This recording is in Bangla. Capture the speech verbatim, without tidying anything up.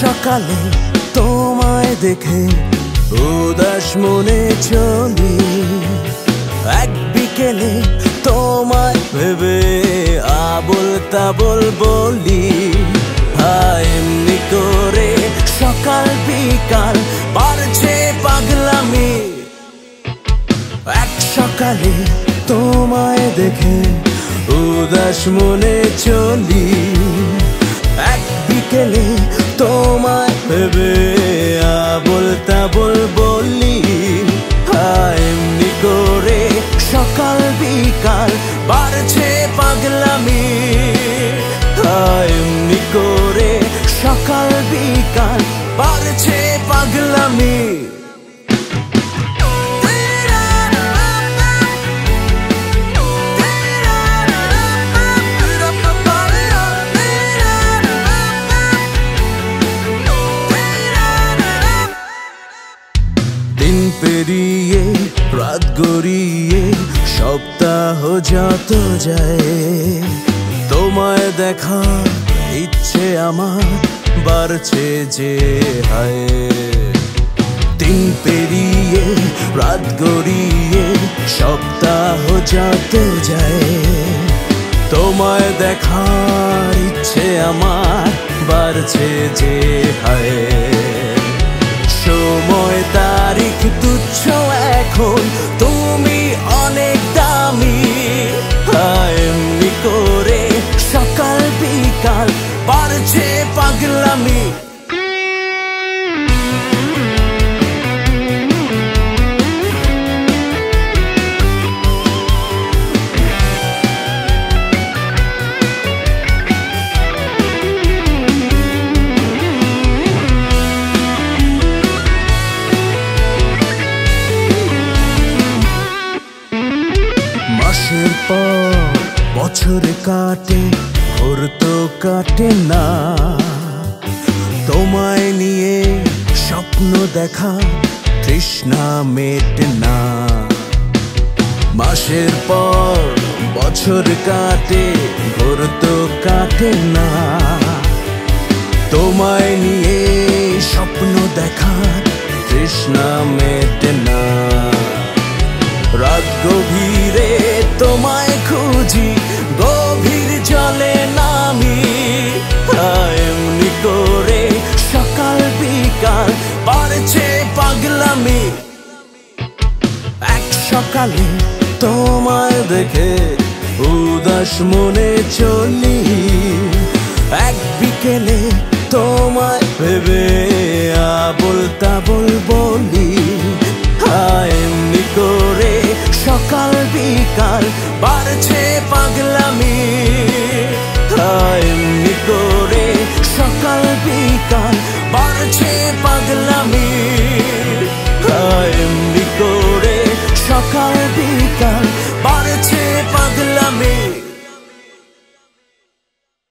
সকালে তোমায় দেখে উদাস মনে চলি, এক বিকেলে তোমায় ভেবে আবোল তাবোল বলি। হায় এমনি করে সকাল বিকাল বাড়ছে পাগলামি। এক সকালে তোমায় দেখে উদাস মনে চলি, এক বিকেলে তোমায় ভেবে আবোল তাবোল বলি। হায় এমনি করে সকাল বিকাল বাড়ছে পাগলামি। হায় এমনি করে সকাল বিকাল বাড়ছে পাগলামি। দিন পেরিয়ে রাত গড়িয়ে সপ্তাহ যত যায়, তোমায় দেখা ইচ্ছে আমার বাড়ছে যে হায়। দিন পেরিয়ে রাত গড়িয়ে সপ্তাহ যত যায়, তোমায় দেখার ইচ্ছে আমার বাড়ছে যে হায়। সময় তারিখ তুচ্ছ এখন, তুমি অনেক দামি। হায় এমনি করে সকাল বিকাল বাড়ছে পাগলামি। মাসের পর বছর কাটে, ভোর তো কাটে না। তোমায় নিয়ে স্বপ্ন দেখা তৃষ্ণা মেটে না। মাসের পর বছর কাটে, ভোর তো কাটে না। তোমায় নিয়ে স্বপ্ন দেখা তৃষ্ণা মেটে না। রাত গভীরে তোমায় খুঁজি, গভীর জলে নামি। এমনি করে সকাল বিকাল বাড়ছে পাগলামি। এক সকালে তোমায় দেখে উদাস মনে চলি, এক বিকেলে তোমায় ভেবে আবোল তাবোল বলি। হায় এমনি করে সকাল বিকাল বাড়ছে পাগলামি। হায় এমনি করে সকাল বিকাল বাড়ছে পাগলামি। হায় এমনি করে সকাল বিকাল